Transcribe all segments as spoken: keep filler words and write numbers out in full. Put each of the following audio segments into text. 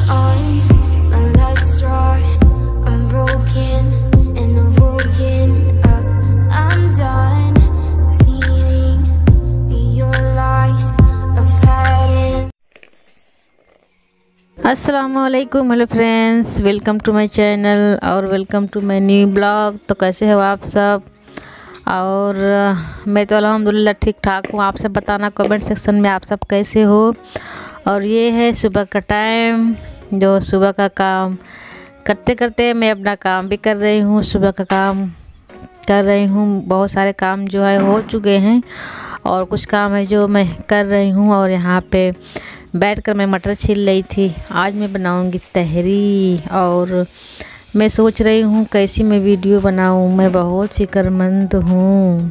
on my last straw. I'm broken and I'm woken up. I'm done feeding your lies. I've had it. अस्सलामुअलैकुम hello friends, welcome to my channel और welcome to my new blog. तो कैसे हो आप सब? और मैं तो अल्हम्दुलिल्लाह ठीक ठाक हूँ। आप सब बताना कमेंट सेक्शन में आप सब कैसे हो। और ये है सुबह का टाइम, जो सुबह का काम करते करते मैं अपना काम भी कर रही हूँ। सुबह का काम कर रही हूँ, बहुत सारे काम जो है हो चुके हैं और कुछ काम है जो मैं कर रही हूँ। और यहाँ पे बैठकर मैं मटर छील रही थी। आज मैं बनाऊँगी तहरी और मैं सोच रही हूँ कैसी मैं वीडियो बनाऊँ। मैं बहुत फिक्रमंद हूँ,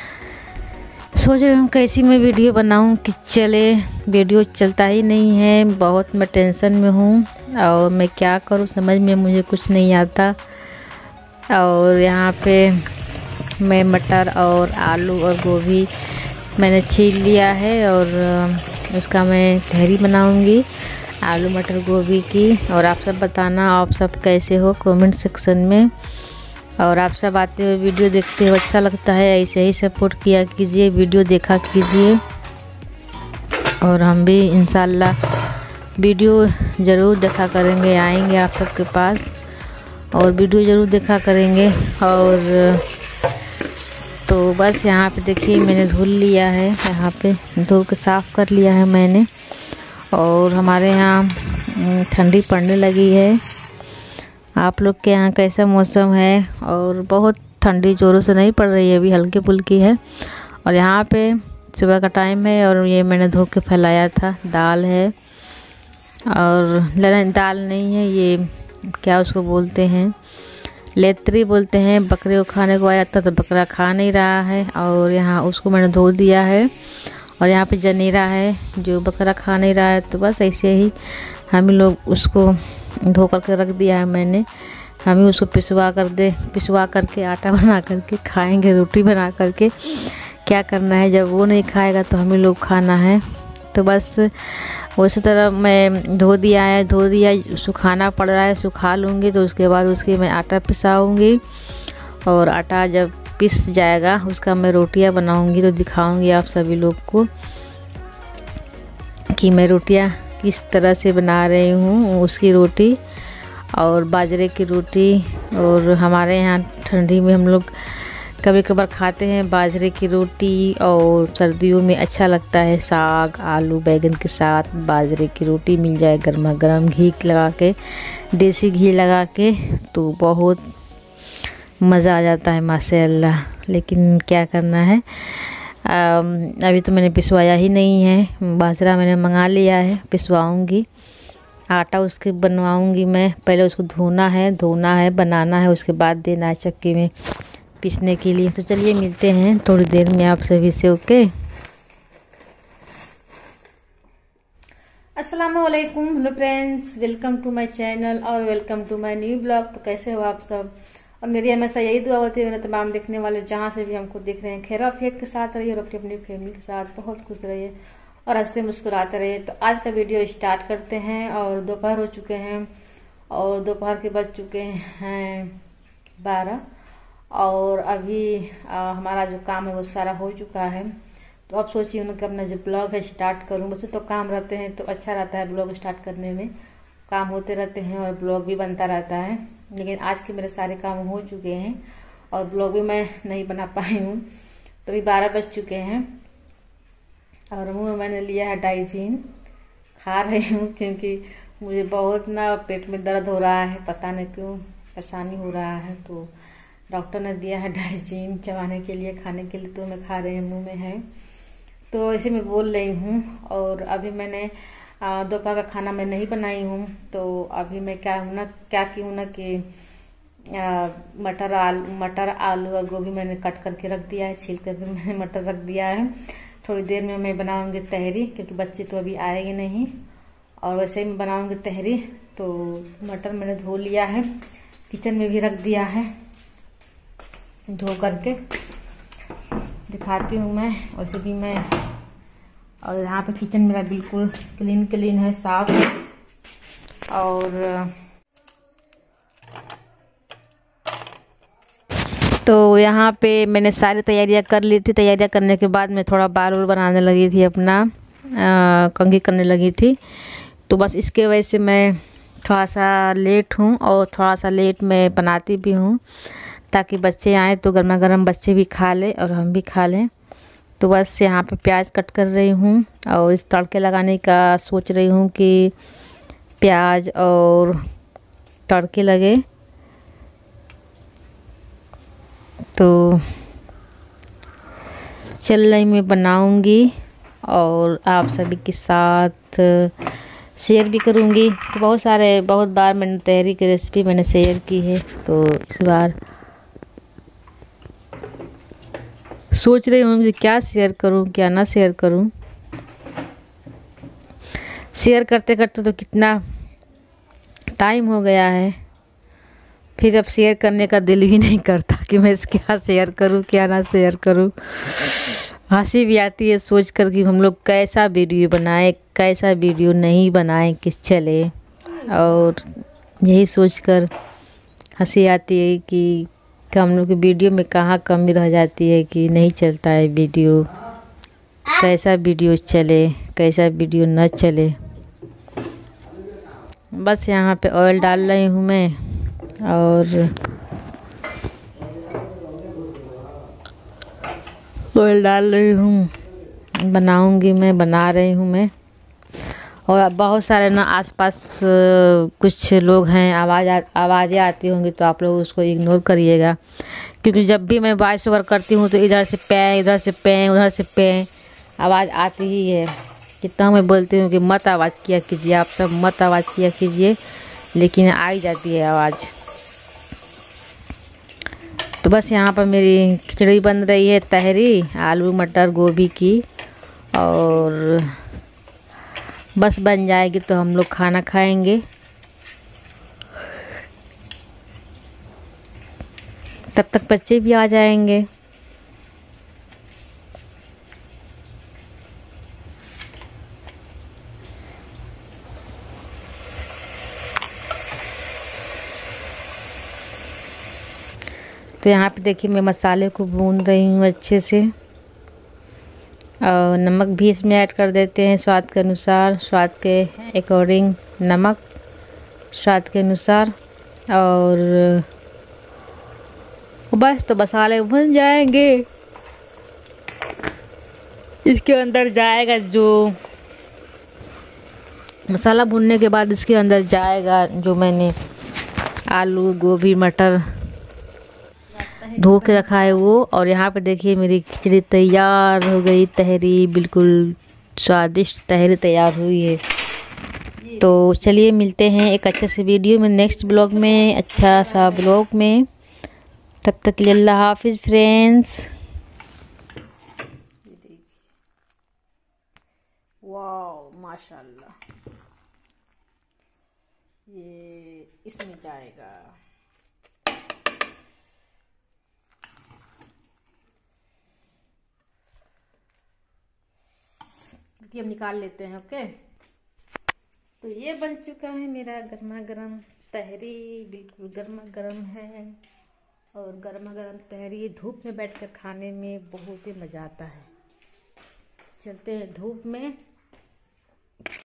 सोच रही हूँ कैसी मैं वीडियो बनाऊँ कि चले। वीडियो चलता ही नहीं है, बहुत मैं टेंशन में हूँ और मैं क्या करूँ समझ में मुझे कुछ नहीं आता। और यहाँ पे मैं मटर और आलू और गोभी मैंने छील लिया है और उसका मैं तहरी बनाऊँगी, आलू मटर गोभी की। और आप सब बताना आप सब कैसे हो कमेंट सेक्शन में। और आप सब आते हुए वीडियो देखते हो अच्छा लगता है, ऐसे ही सपोर्ट किया कीजिए, वीडियो देखा कीजिए। और हम भी इंशाल्लाह वीडियो ज़रूर देखा करेंगे, आएंगे आप सबके पास और वीडियो ज़रूर देखा करेंगे। और तो बस यहाँ पे देखिए मैंने धुल लिया है, यहाँ पे धो के साफ़ कर लिया है मैंने। और हमारे यहाँ ठंडी पड़ने लगी है। आप लोग के यहाँ कैसा मौसम है? और बहुत ठंडी ज़ोरों से नहीं पड़ रही है, अभी हल्की फुल्की है। और यहाँ पे सुबह का टाइम है और ये मैंने धो के फैलाया था। दाल है और दाल नहीं है, ये क्या उसको बोलते हैं, लेतरी बोलते हैं। बकरे को खाने को आया था तो बकरा खा नहीं रहा है और यहाँ उसको मैंने धो दिया है। और यहाँ पे जनेरा है जो बकरा खा नहीं रहा है, तो बस ऐसे ही हम लोग उसको धो करके रख दिया है मैंने। हम ही उसको पिसवा कर दे पिसवा करके आटा बना करके खाएंगे, रोटी बना करके। क्या करना है, जब वो नहीं खाएगा तो हम ही लोग खाना है। तो बस उसी तरह मैं धो दिया है, धो दिया सुखाना पड़ रहा है, सुखा लूँगी तो उसके बाद उसकी मैं आटा पिसाऊँगी। और आटा जब पिस जाएगा उसका मैं रोटियां बनाऊंगी तो दिखाऊंगी आप सभी लोग को कि मैं रोटियां किस तरह से बना रही हूँ, उसकी रोटी और बाजरे की रोटी। और हमारे यहाँ ठंडी में हम लोग कभी कभार खाते हैं बाजरे की रोटी। और सर्दियों में अच्छा लगता है साग आलू बैगन के साथ बाजरे की रोटी मिल जाए गर्मा गर्म घी लगा के, देसी घी लगा के, तो बहुत मज़ा आ जाता है माशाअल्लाह। लेकिन क्या करना है, आ, अभी तो मैंने पिसवाया ही नहीं है। बाजरा मैंने मंगा लिया है, पिसवाऊँगी, आटा उसके बनवाऊँगी मैं। पहले उसको धोना है धोना है बनाना है, उसके बाद देना है चक्की में पीसने के लिए। तो चलिए मिलते हैं थोड़ी देर में आप सभी से। ओके, अस्सलामुअलैकुम hello friends, welcome to my channel और welcome to my new blog. तो कैसे हो आप सब? और मेरी हमेशा यही दुआ होती है मेरे तमाम देखने वाले जहाँ से भी हमको देख रहे हैं, खैर आफियत के साथ रहिए और अपनी अपनी फैमिली के साथ बहुत खुश रहिए और हंसते मुस्कुराते रहिए। तो आज का वीडियो स्टार्ट करते हैं। और दोपहर हो चुके हैं और दोपहर के बज चुके हैं बारह। और अभी आ, हमारा जो काम है वो सारा हो चुका है। तो अब सोचिए उनका अपना जो ब्लॉग है स्टार्ट करूँ। वैसे तो काम रहते हैं तो अच्छा रहता है ब्लॉग स्टार्ट करने में, काम होते रहते हैं और ब्लॉग भी बनता रहता है। लेकिन आज के मेरे सारे काम हो चुके हैं और ब्लॉग भी मैं नहीं बना पाई हूँ। तो अभी बारह बज चुके हैं और मुँह में मैंने लिया है डाइजीन, खा रही हूँ क्योंकि मुझे बहुत ना पेट में दर्द हो रहा है, पता नहीं क्यों परेशानी हो रहा है। तो डॉक्टर ने दिया है डाइजीन चबाने के लिए, खाने के लिए, तो मैं खा रही हूँ, मुँह में है। तो ऐसे मैं बोल रही हूँ। और अभी मैंने दोपहर का खाना मैं नहीं बनाई हूँ। तो अभी मैं क्या हूँ ना क्या की हूँ ना कि मटर आलू मटर आलू और गोभी मैंने कट करके रख दिया है, छील करके मैंने मटर रख दिया है। थोड़ी देर में मैं बनाऊंगी तहरी क्योंकि बच्चे तो अभी आएंगे नहीं। और वैसे ही मैं बनाऊंगी तहरी। तो मटर मैंने धो लिया है, किचन में भी रख दिया है, धो करके दिखाती हूँ मैं। वैसे भी मैं और यहाँ पे किचन मेरा बिल्कुल क्लीन क्लीन है, साफ है। और तो यहाँ पे मैंने सारी तैयारियां कर ली थी। तैयारियां करने के बाद मैं थोड़ा बाल वाल बनाने लगी थी, अपना कंघी करने लगी थी। तो बस इसके वजह से मैं थोड़ा सा लेट हूँ, और थोड़ा सा लेट मैं बनाती भी हूँ ताकि बच्चे आए तो गर्मा गर्म बच्चे भी खा लें और हम भी खा लें। तो बस यहाँ पे प्याज कट कर रही हूँ, और इस तड़के लगाने का सोच रही हूँ कि प्याज और तड़के लगे। तो चल रही मैं बनाऊंगी और आप सभी के साथ शेयर भी करूंगी। तो बहुत सारे बहुत बार मैंने तहरी की रेसिपी मैंने शेयर की है, तो इस बार सोच रही हूँ कि क्या शेयर करूँ क्या ना शेयर करूँ। शेयर करते करते तो कितना टाइम हो गया है, फिर अब शेयर करने का दिल भी नहीं करता कि मैं क्या शेयर करूं क्या ना शेयर करूं। हंसी भी आती है सोच कर कि हम लोग कैसा वीडियो बनाएं कैसा वीडियो नहीं बनाएं कि चले, और यही सोचकर हंसी आती है कि, कि हम लोग की वीडियो में कहाँ कमी रह जाती है कि नहीं चलता है वीडियो, कैसा वीडियो चले कैसा वीडियो न चले। बस यहाँ पे ऑयल डाल रही हूँ मैं, और ऑयल डाल रही हूँ, बनाऊंगी मैं बना रही हूँ मैं। और बहुत सारे ना आसपास कुछ लोग हैं, आवाज़ आवाज़ें आती होंगी तो आप लोग उसको इग्नोर करिएगा, क्योंकि जब भी मैं वॉइस ओवर करती हूँ तो इधर से पे इधर से पे उधर से पे आवाज़ आती ही है। कितना मैं बोलती हूँ कि मत आवाज़ किया कीजिए, आप सब मत आवाज़ किया कीजिए, लेकिन आ ही जाती है आवाज़। तो बस यहाँ पर मेरी खिचड़ी बन रही है, तहरी आलू मटर गोभी की, और बस बन जाएगी तो हम लोग खाना खाएंगे। तब तक बच्चे भी आ जाएंगे। तो यहाँ पे देखिए मैं मसाले को भून रही हूँ अच्छे से, और नमक भी इसमें ऐड कर देते हैं स्वाद के अनुसार, स्वाद के अकॉर्डिंग नमक स्वाद के अनुसार। और बस तो मसाले भुन जाएंगे, इसके अंदर जाएगा जो मसाला भुनने के बाद इसके अंदर जाएगा जो मैंने आलू गोभी मटर धो के रखा है वो। और यहाँ पे देखिए मेरी खिचड़ी तैयार हो गई, तहरी बिल्कुल स्वादिष्ट तहरी तैयार हुई है। तो चलिए मिलते हैं एक अच्छे से वीडियो में नेक्स्ट ब्लॉग में, अच्छा सा ब्लॉग में। तब तक के लिए अल्लाह हाफिज़ फ्रेंड्स। वाह माशाल्लाह, ये इसमें जाएगा। कि हम निकाल लेते हैं। ओके, तो ये बन चुका है मेरा गर्मा गर्म तहरी, बिल्कुल गर्मा गर्म है। और गर्मा गर्म तहरी धूप में बैठकर खाने में बहुत ही मज़ा आता है। चलते हैं धूप में।